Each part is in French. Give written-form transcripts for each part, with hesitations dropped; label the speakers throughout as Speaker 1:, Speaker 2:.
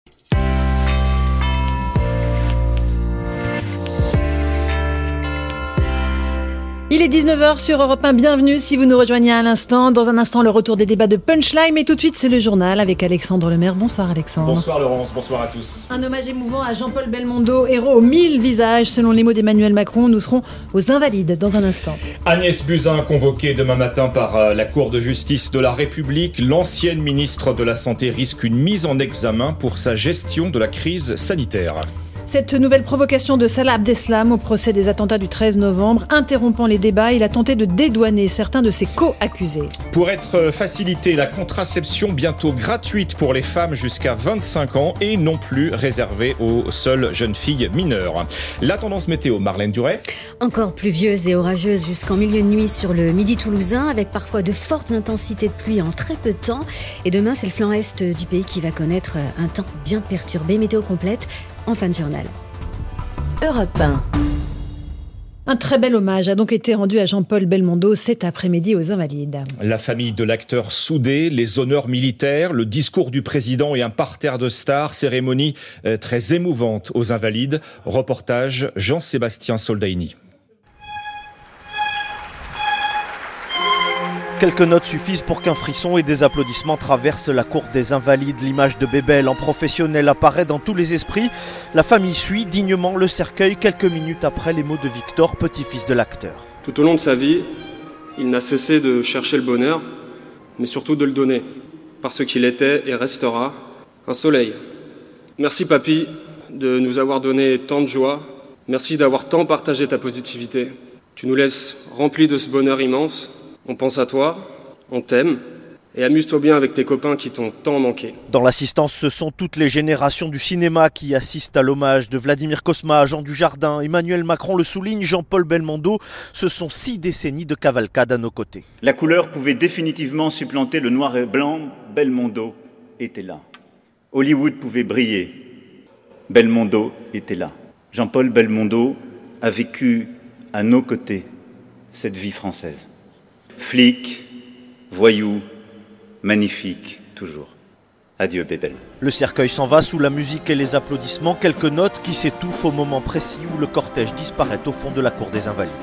Speaker 1: Il est 19h sur Europe 1, bienvenue si vous nous rejoignez à l'instant. Dans un instant, le retour des débats de Punchline, mais tout de suite, c'est le journal avec Alexandre Lemaire. Bonsoir Alexandre.
Speaker 2: Bonsoir Laurence, bonsoir à tous.
Speaker 1: Un hommage émouvant à Jean-Paul Belmondo, héros aux 1000 visages. Selon les mots d'Emmanuel Macron, nous serons aux Invalides dans un instant.
Speaker 2: Agnès Buzyn, convoquée demain matin par la Cour de justice de la République. L'ancienne ministre de la Santé risque une mise en examen pour sa gestion de la crise sanitaire.
Speaker 1: Cette nouvelle provocation de Salah Abdeslam au procès des attentats du 13 novembre, interrompant les débats, il a tenté de dédouaner certains de ses co-accusés.
Speaker 2: Pour être facilitée, la contraception bientôt gratuite pour les femmes jusqu'à 25 ans et non plus réservée aux seules jeunes filles mineures. La tendance météo, Marlène Duret.
Speaker 3: Encore pluvieuse et orageuse jusqu'en milieu de nuit sur le midi toulousain, avec parfois de fortes intensités de pluie en très peu de temps. Et demain, c'est le flanc est du pays qui va connaître un temps bien perturbé. Météo complète en fin de journal.
Speaker 4: Europe 1.
Speaker 1: Un très bel hommage a donc été rendu à Jean-Paul Belmondo cet après-midi aux Invalides.
Speaker 2: La famille de l'acteur soudée, les honneurs militaires, le discours du président et un parterre de stars, cérémonie très émouvante aux Invalides. Reportage Jean-Sébastien Soldaini.
Speaker 5: Quelques notes suffisent pour qu'un frisson et des applaudissements traversent la cour des Invalides. L'image de Bébel en professionnel apparaît dans tous les esprits. La famille suit dignement le cercueil quelques minutes après les mots de Victor, petit-fils de l'acteur.
Speaker 6: Tout au long de sa vie, il n'a cessé de chercher le bonheur, mais surtout de le donner, parce qu'il était et restera un soleil. Merci papy de nous avoir donné tant de joie. Merci d'avoir tant partagé ta positivité. Tu nous laisses remplis de ce bonheur immense. On pense à toi, on t'aime, et amuse-toi bien avec tes copains qui t'ont tant manqué.
Speaker 5: Dans l'assistance, ce sont toutes les générations du cinéma qui assistent à l'hommage de Vladimir Cosma, Jean Dujardin, Emmanuel Macron le souligne, Jean-Paul Belmondo. Ce sont 6 décennies de cavalcade à nos côtés.
Speaker 7: La couleur pouvait définitivement supplanter le noir et blanc. Belmondo était là. Hollywood pouvait briller. Belmondo était là. Jean-Paul Belmondo a vécu à nos côtés cette vie française. Flic, voyou, magnifique, toujours. Adieu Bébel.
Speaker 5: Le cercueil s'en va sous la musique et les applaudissements. Quelques notes qui s'étouffent au moment précis où le cortège disparaît au fond de la cour des Invalides.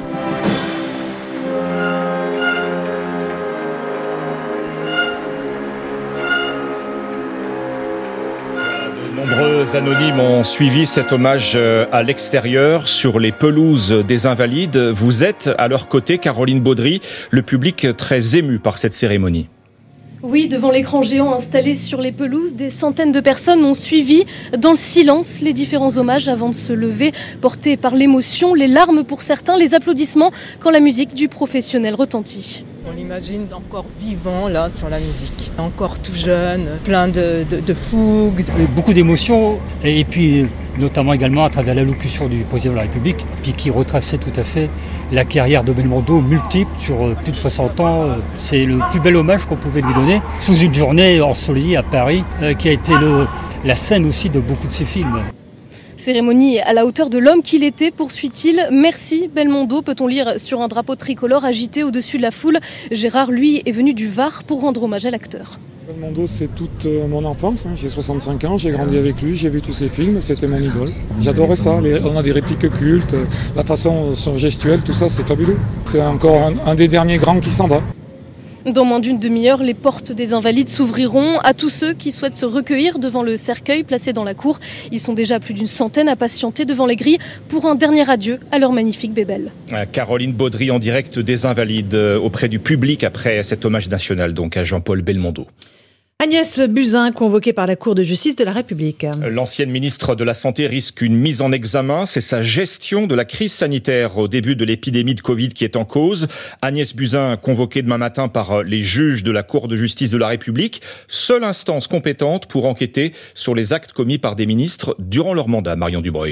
Speaker 2: Nombreux anonymes ont suivi cet hommage à l'extérieur, sur les pelouses des Invalides. Vous êtes à leur côté, Caroline Baudry, le public très ému par cette cérémonie.
Speaker 8: Oui, devant l'écran géant installé sur les pelouses, des centaines de personnes ont suivi dans le silence les différents hommages avant de se lever, portés par l'émotion, les larmes pour certains, les applaudissements quand la musique du professionnel retentit.
Speaker 9: On l'imagine encore vivant là sur la musique, encore tout jeune, plein de fougue.
Speaker 10: Beaucoup d'émotions et puis notamment également à travers l'allocution du président de la République, puis qui retraçait tout à fait la carrière de Belmondo multiple sur plus de 60 ans. C'est le plus bel hommage qu'on pouvait lui donner sous une journée ensoleillée à Paris qui a été la scène aussi de beaucoup de ses films.
Speaker 8: Cérémonie à la hauteur de l'homme qu'il était, poursuit-il. Merci Belmondo, peut-on lire sur un drapeau tricolore agité au-dessus de la foule. Gérard, lui, est venu du Var pour rendre hommage à l'acteur.
Speaker 11: Belmondo, c'est toute mon enfance. J'ai 65 ans, j'ai grandi avec lui, j'ai vu tous ses films, c'était mon idole. J'adorais ça, on a des répliques cultes, la façon son gestuelle, tout ça, c'est fabuleux. C'est encore un des derniers grands qui s'en va.
Speaker 8: Dans moins d'une demi-heure, les portes des Invalides s'ouvriront à tous ceux qui souhaitent se recueillir devant le cercueil placé dans la cour. Ils sont déjà plus d'une centaine à patienter devant les grilles pour un dernier adieu à leur magnifique Bébel.
Speaker 2: Caroline Baudry en direct des Invalides auprès du public après cet hommage national donc à Jean-Paul Belmondo.
Speaker 1: Agnès Buzyn, convoquée par la Cour de justice de la République.
Speaker 2: L'ancienne ministre de la Santé risque une mise en examen. C'est sa gestion de la crise sanitaire au début de l'épidémie de Covid qui est en cause. Agnès Buzyn, convoquée demain matin par les juges de la Cour de justice de la République, seule instance compétente pour enquêter sur les actes commis par des ministres durant leur mandat. Marion Dubreuil.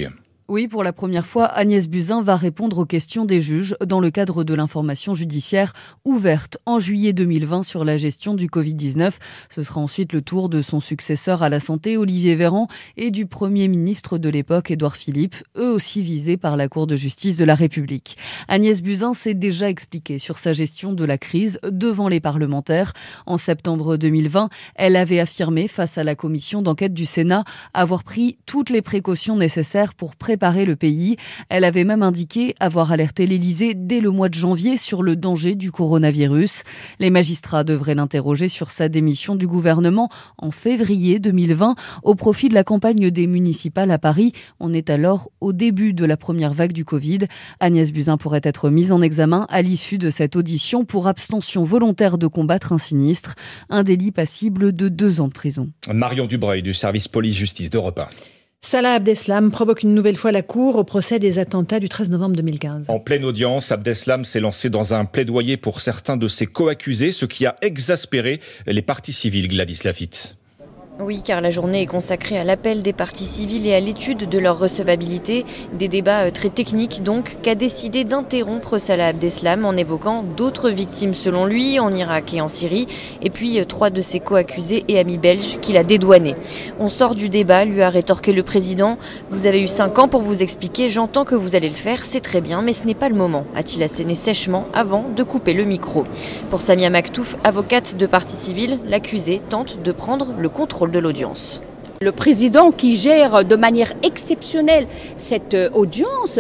Speaker 12: Oui, pour la première fois, Agnès Buzyn va répondre aux questions des juges dans le cadre de l'information judiciaire ouverte en juillet 2020 sur la gestion du Covid-19. Ce sera ensuite le tour de son successeur à la santé, Olivier Véran, et du Premier ministre de l'époque, Édouard Philippe, eux aussi visés par la Cour de justice de la République. Agnès Buzyn s'est déjà expliquée sur sa gestion de la crise devant les parlementaires. En septembre 2020, elle avait affirmé face à la commission d'enquête du Sénat avoir pris toutes les précautions nécessaires pour préparer le pays. Elle avait même indiqué avoir alerté l'Élysée dès le mois de janvier sur le danger du coronavirus. Les magistrats devraient l'interroger sur sa démission du gouvernement en février 2020 au profit de la campagne des municipales à Paris. On est alors au début de la première vague du Covid. Agnès Buzyn pourrait être mise en examen à l'issue de cette audition pour abstention volontaire de combattre un sinistre, un délit passible de 2 ans de prison.
Speaker 2: Marion Dubreuil du service police-justice d'Europe 1.
Speaker 1: Salah Abdeslam provoque une nouvelle fois la cour au procès des attentats du 13 novembre 2015.
Speaker 2: En pleine audience, Abdeslam s'est lancé dans un plaidoyer pour certains de ses co-accusés, ce qui a exaspéré les parties civiles. Gladys Lafitte.
Speaker 13: Oui, car la journée est consacrée à l'appel des parties civiles et à l'étude de leur recevabilité. Des débats très techniques donc, qu'a décidé d'interrompre Salah Abdeslam en évoquant d'autres victimes selon lui, en Irak et en Syrie, et puis 3 de ses co-accusés et amis belges qu'il a dédouanés. On sort du débat, lui a rétorqué le président. Vous avez eu 5 ans pour vous expliquer, j'entends que vous allez le faire, c'est très bien, mais ce n'est pas le moment, a-t-il asséné sèchement avant de couper le micro. Pour Samia Maktouf, avocate de partie civile, l'accusé tente de prendre le contrôle de l'audience.
Speaker 14: Le président qui gère de manière exceptionnelle cette audience,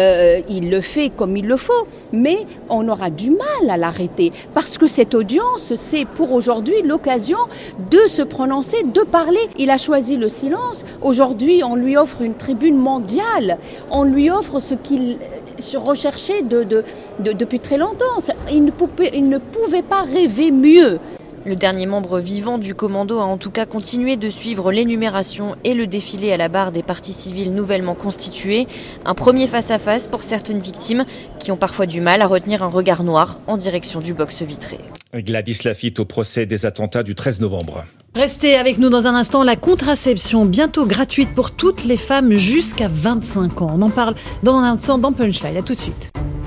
Speaker 14: il le fait comme il le faut, mais on aura du mal à l'arrêter parce que cette audience, c'est pour aujourd'hui l'occasion de se prononcer, de parler. Il a choisi le silence. Aujourd'hui, on lui offre une tribune mondiale. On lui offre ce qu'il recherchait depuis très longtemps. Il ne pouvait pas rêver mieux.
Speaker 13: Le dernier membre vivant du commando a en tout cas continué de suivre l'énumération et le défilé à la barre des parties civiles nouvellement constituées. Un premier face-à-face pour certaines victimes qui ont parfois du mal à retenir un regard noir en direction du box vitré.
Speaker 2: Gladys Lafitte au procès des attentats du 13 novembre.
Speaker 1: Restez avec nous dans un instant. La contraception, bientôt gratuite pour toutes les femmes jusqu'à 25 ans. On en parle dans un instant dans Punchline. À tout de suite.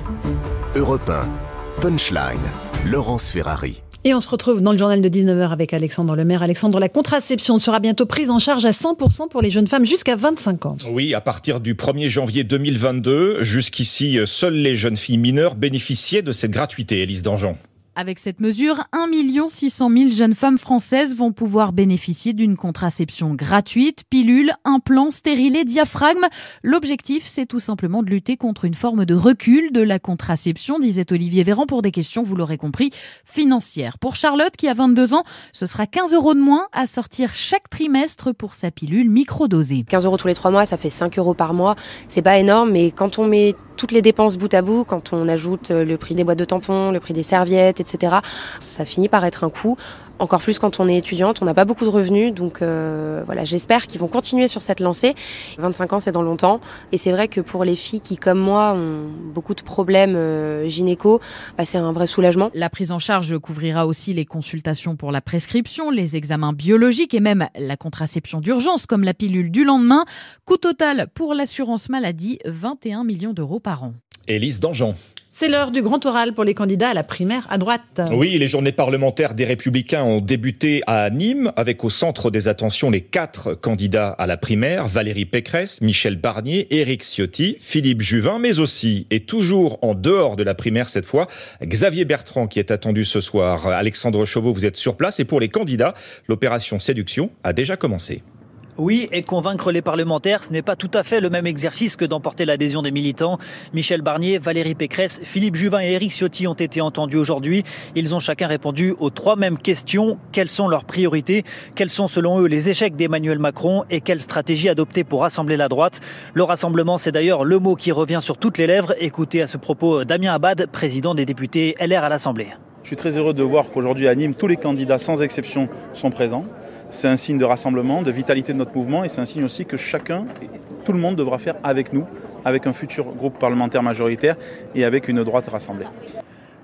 Speaker 15: Europe 1, Punchline, Laurence Ferrari.
Speaker 1: Et on se retrouve dans le journal de 19h avec Alexandre Lemaire. Alexandre, la contraception sera bientôt prise en charge à 100% pour les jeunes femmes jusqu'à 25 ans.
Speaker 2: Oui, à partir du 1er janvier 2022. Jusqu'ici, seules les jeunes filles mineures bénéficiaient de cette gratuité, Élise Dangean.
Speaker 16: Avec cette mesure, 1 600 000 jeunes femmes françaises vont pouvoir bénéficier d'une contraception gratuite, pilule, implant, stérilet, diaphragme. L'objectif, c'est tout simplement de lutter contre une forme de recul de la contraception, disait Olivier Véran, pour des questions, vous l'aurez compris, financières. Pour Charlotte, qui a 22 ans, ce sera 15 € de moins à sortir chaque trimestre pour sa pilule microdosée.
Speaker 17: 15 € tous les 3 mois, ça fait 5 € par mois. C'est pas énorme, mais quand on met toutes les dépenses bout à bout, quand on ajoute le prix des boîtes de tampons, le prix des serviettes, etc., ça finit par être un coût. Encore plus quand on est étudiante, on n'a pas beaucoup de revenus, donc voilà, j'espère qu'ils vont continuer sur cette lancée. 25 ans, c'est dans longtemps, et c'est vrai que pour les filles qui, comme moi, ont beaucoup de problèmes gynéco, c'est un vrai soulagement.
Speaker 16: La prise en charge couvrira aussi les consultations pour la prescription, les examens biologiques et même la contraception d'urgence, comme la pilule du lendemain. Coût total pour l'assurance maladie, 21 millions d'euros par an.
Speaker 2: Élise Dangean.
Speaker 1: C'est l'heure du grand oral pour les candidats à la primaire à droite.
Speaker 2: Oui, les journées parlementaires des Républicains ont débuté à Nîmes, avec au centre des attentions les 4 candidats à la primaire, Valérie Pécresse, Michel Barnier, Éric Ciotti, Philippe Juvin, mais aussi, et toujours en dehors de la primaire cette fois, Xavier Bertrand qui est attendu ce soir. Alexandre Chauveau, vous êtes sur place, et pour les candidats, l'opération séduction a déjà commencé.
Speaker 18: Oui, et convaincre les parlementaires, ce n'est pas tout à fait le même exercice que d'emporter l'adhésion des militants. Michel Barnier, Valérie Pécresse, Philippe Juvin et Éric Ciotti ont été entendus aujourd'hui. Ils ont chacun répondu aux 3 mêmes questions. Quelles sont leurs priorités? Quels sont selon eux les échecs d'Emmanuel Macron? Et quelle stratégie adopter pour rassembler la droite? Le rassemblement, c'est d'ailleurs le mot qui revient sur toutes les lèvres. Écoutez à ce propos Damien Abad, président des députés LR à l'Assemblée.
Speaker 19: Je suis très heureux de voir qu'aujourd'hui à Nîmes, tous les candidats sans exception sont présents. C'est un signe de rassemblement, de vitalité de notre mouvement, et c'est un signe aussi que tout le monde devra faire avec nous, avec un futur groupe parlementaire majoritaire et avec une droite rassemblée.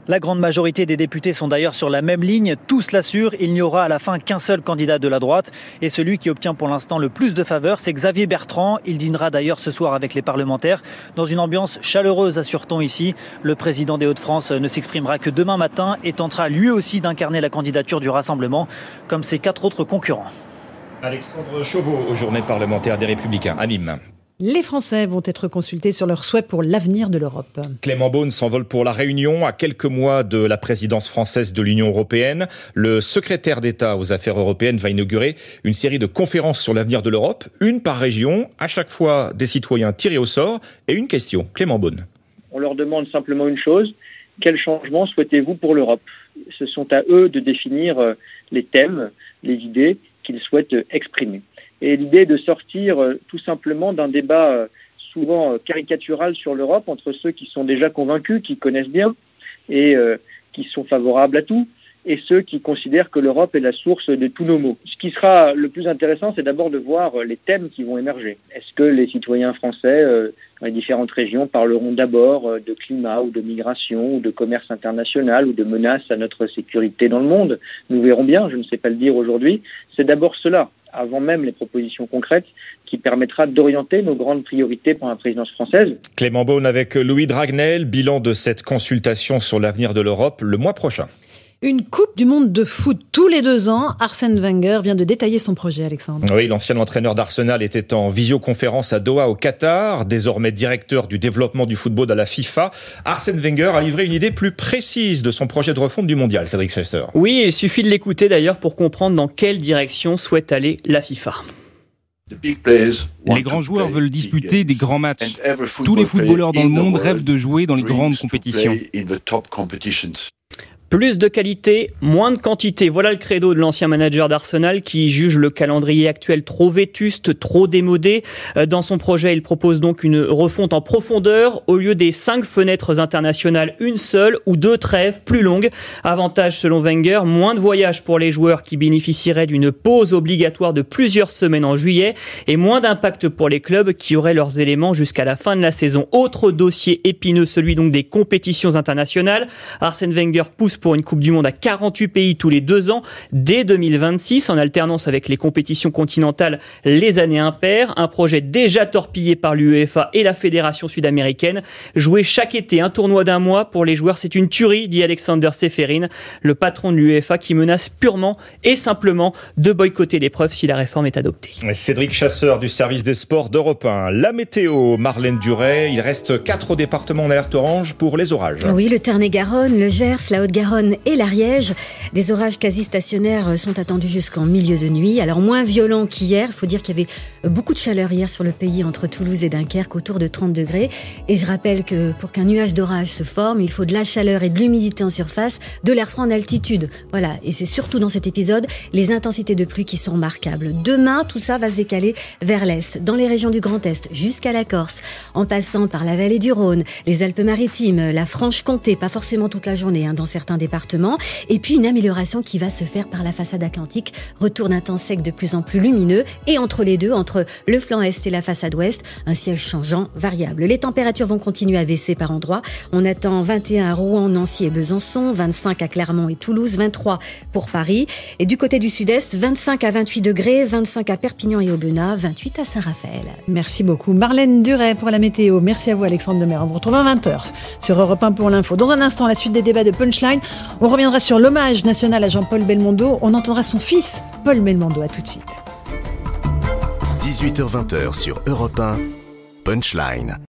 Speaker 18: La grande majorité des députés sont d'ailleurs sur la même ligne. Tous l'assurent, il n'y aura à la fin qu'un seul candidat de la droite. Et celui qui obtient pour l'instant le plus de faveurs, c'est Xavier Bertrand. Il dînera d'ailleurs ce soir avec les parlementaires. Dans une ambiance chaleureuse, assure-t-on ici. Le président des Hauts-de-France ne s'exprimera que demain matin et tentera lui aussi d'incarner la candidature du Rassemblement, comme ses 4 autres concurrents.
Speaker 2: Alexandre Chauveau, aux journées parlementaires des Républicains, à Nîmes.
Speaker 1: Les Français vont être consultés sur leurs souhaits pour l'avenir de l'Europe.
Speaker 2: Clément Beaune s'envole pour la Réunion. À quelques mois de la présidence française de l'Union européenne, le secrétaire d'État aux affaires européennes va inaugurer une série de conférences sur l'avenir de l'Europe, une par région, à chaque fois des citoyens tirés au sort, et une question. Clément Beaune.
Speaker 20: On leur demande simplement une chose, quel changement souhaitez-vous pour l'Europe ? Ce sont à eux de définir les thèmes, les idées qu'ils souhaitent exprimer. Et l'idée est de sortir tout simplement d'un débat souvent caricatural sur l'Europe entre ceux qui sont déjà convaincus, qui connaissent bien et qui sont favorables à tout, et ceux qui considèrent que l'Europe est la source de tous nos maux. Ce qui sera le plus intéressant, c'est d'abord de voir les thèmes qui vont émerger. Est-ce que les citoyens français dans les différentes régions parleront d'abord de climat ou de migration ou de commerce international ou de menaces à notre sécurité dans le monde ? Nous verrons bien, je ne sais pas le dire aujourd'hui. C'est d'abord cela, avant même les propositions concrètes, qui permettra d'orienter nos grandes priorités pour la présidence française.
Speaker 2: Clément Beaune avec Louis Dragnel, bilan de cette consultation sur l'avenir de l'Europe le mois prochain.
Speaker 1: Une Coupe du Monde de foot tous les 2 ans. Arsène Wenger vient de détailler son projet, Alexandre.
Speaker 2: Oui, l'ancien entraîneur d'Arsenal était en visioconférence à Doha au Qatar, désormais directeur du développement du football à la FIFA. Arsène Wenger a livré une idée plus précise de son projet de refonte du mondial, Cédric Chasser.
Speaker 21: Oui, il suffit de l'écouter d'ailleurs pour comprendre dans quelle direction souhaite aller la FIFA.
Speaker 22: Les grands joueurs veulent disputer des grands matchs. Tous les footballeurs dans le monde rêvent de jouer dans les grandes compétitions.
Speaker 21: Plus de qualité, moins de quantité. Voilà le credo de l'ancien manager d'Arsenal qui juge le calendrier actuel trop vétuste, trop démodé. Dans son projet, il propose donc une refonte en profondeur. Au lieu des 5 fenêtres internationales, une seule ou 2 trêves plus longues. Avantage selon Wenger, moins de voyages pour les joueurs qui bénéficieraient d'une pause obligatoire de plusieurs semaines en juillet et moins d'impact pour les clubs qui auraient leurs éléments jusqu'à la fin de la saison. Autre dossier épineux, celui donc des compétitions internationales. Arsène Wenger pousse pour une Coupe du Monde à 48 pays tous les 2 ans dès 2026 en alternance avec les compétitions continentales les années impaires. Un projet déjà torpillé par l'UEFA et la Fédération sud-américaine. Jouer chaque été un tournoi d'1 mois pour les joueurs, c'est une tuerie, dit Alexander Seferin, le patron de l'UEFA qui menace purement et simplement de boycotter l'épreuve si la réforme est adoptée.
Speaker 2: Cédric Chasseur du service des sports d'Europe 1. La météo, Marlène Duret, il reste 4 départements en alerte orange pour les orages.
Speaker 3: Oui, le Tarn-et-Garonne, le Gers, la Haute-Garonne et l'Ariège. Des orages quasi stationnaires sont attendus jusqu'en milieu de nuit. Alors moins violents qu'hier. Il faut dire qu'il y avait beaucoup de chaleur hier sur le pays entre Toulouse et Dunkerque, autour de 30 degrés. Et je rappelle que pour qu'un nuage d'orage se forme, il faut de la chaleur et de l'humidité en surface, de l'air froid en altitude. Voilà. Et c'est surtout dans cet épisode les intensités de pluie qui sont remarquables. Demain, tout ça va se décaler vers l'est, dans les régions du Grand Est, jusqu'à la Corse, en passant par la vallée du Rhône, les Alpes-Maritimes, la Franche-Comté, pas forcément toute la journée dans certains départements, et puis une amélioration qui va se faire par la façade atlantique, retour d'un temps sec de plus en plus lumineux, et entre les deux, entre le flanc est et la façade ouest, un ciel changeant, variable. Les températures vont continuer à baisser par endroits. On attend 21 à Rouen, Nancy et Besançon, 25 à Clermont et Toulouse, 23 pour Paris, et du côté du sud-est, 25 à 28 degrés, 25 à Perpignan et Aubenas, 28 à Saint-Raphaël.
Speaker 1: Merci beaucoup Marlène Duret pour la météo. Merci à vous Alexandre Demer. On vous retrouve à 20h sur Europe 1 pour l'info. Dans un instant, la suite des débats de Punchline. On reviendra sur l'hommage national à Jean-Paul Belmondo. On entendra son fils, Paul Belmondo. À tout de suite.
Speaker 15: 18h-20h sur Europe 1, Punchline.